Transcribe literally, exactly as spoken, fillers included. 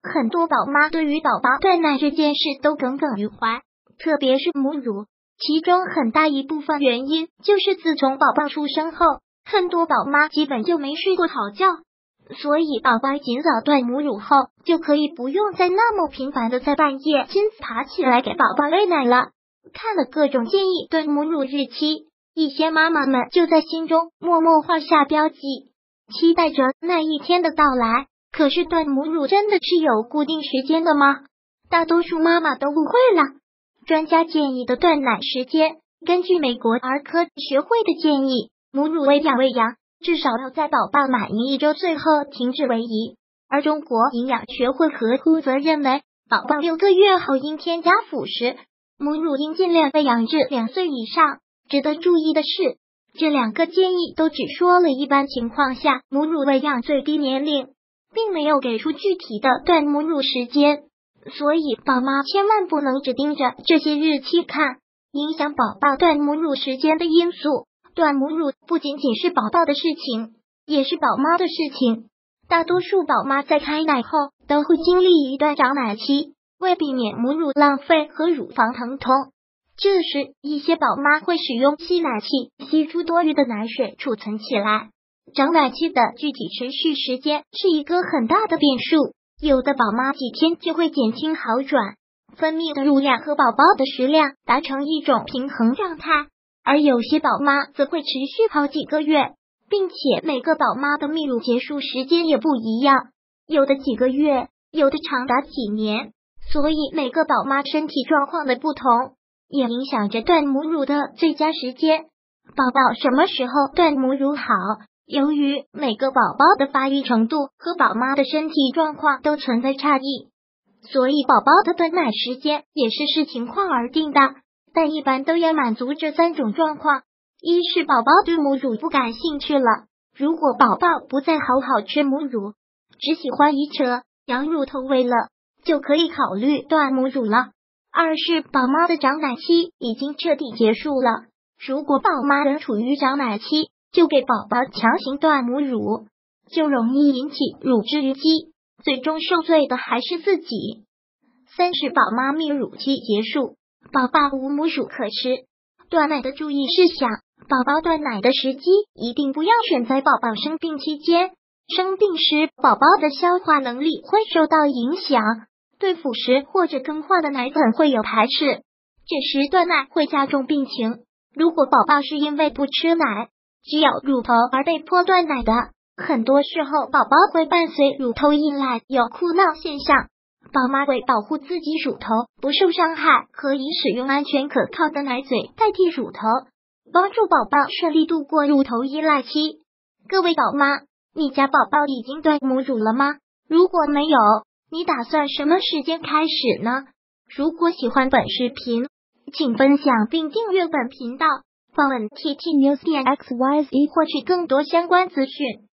很多宝妈对于宝宝断奶这件事都耿耿于怀，特别是母乳，其中很大一部分原因就是自从宝宝出生后，很多宝妈基本就没睡过好觉，所以宝宝尽早断母乳后，就可以不用再那么频繁的在半夜亲自爬起来给宝宝喂奶了。看了各种建议断母乳日期，一些妈妈们就在心中默默画下标记，期待着那一天的到来。可是断母乳真的是有固定时间的吗？大多数妈妈都误会了。专家建议的断奶时间，根据美国儿科学会的建议，母乳喂养喂养至少要在宝宝满一周最后停止为宜。而中国营养学会和乎则认为，宝宝六个月后应添加辅食，母乳应尽量喂养至两岁以上。值得注意的是，这两个建议都只说了一般情况下母乳喂养最低年龄，并没有给出具体的断母乳时间，所以宝妈千万不能只盯着这些日期看。影响宝宝断母乳时间的因素，断母乳不仅仅是宝宝的事情，也是宝妈的事情。大多数宝妈在开奶后都会经历一段长奶期，为避免母乳浪费和乳房疼痛，这时一些宝妈会使用吸奶器吸出多余的奶水储存起来。长奶期的具体持续时间是一个很大的变数，有的宝妈几天就会减轻好转，分泌的乳量和宝宝的食量达成一种平衡状态，而有些宝妈则会持续好几个月，并且每个宝妈的泌乳结束时间也不一样，有的几个月，有的长达几年，所以每个宝妈身体状况的不同，也影响着断母乳的最佳时间。宝宝什么时候断母乳好？由于每个宝宝的发育程度和宝妈的身体状况都存在差异，所以宝宝的断奶时间也是视情况而定的，但一般都要满足这三种状况。一是宝宝对母乳不感兴趣了，如果宝宝不再好好吃母乳，只喜欢一扯羊乳头喂了，就可以考虑断母乳了。二是宝妈的长奶期已经彻底结束了，如果宝妈仍处于长奶期，就给宝宝强行断母乳，就容易引起乳汁淤积，最终受罪的还是自己。三是宝妈泌乳期结束，宝宝无母乳可吃。断奶的注意事项，宝宝断奶的时机一定不要选在宝宝生病期间，生病时宝宝的消化能力会受到影响，对辅食或者更换的奶粉会有排斥，这时断奶会加重病情。如果宝宝是因为不吃奶，只有乳头而被迫断奶的，很多时候宝宝会伴随乳头溢奶有哭闹现象，宝妈为保护自己乳头不受伤害，可以使用安全可靠的奶嘴代替乳头，帮助宝宝顺利度过乳头依赖期。各位宝妈，你家宝宝已经断母乳了吗？如果没有，你打算什么时间开始呢？如果喜欢本视频，请分享并订阅本频道，访问 T T News 点 X Y Z 获取更多相关资讯。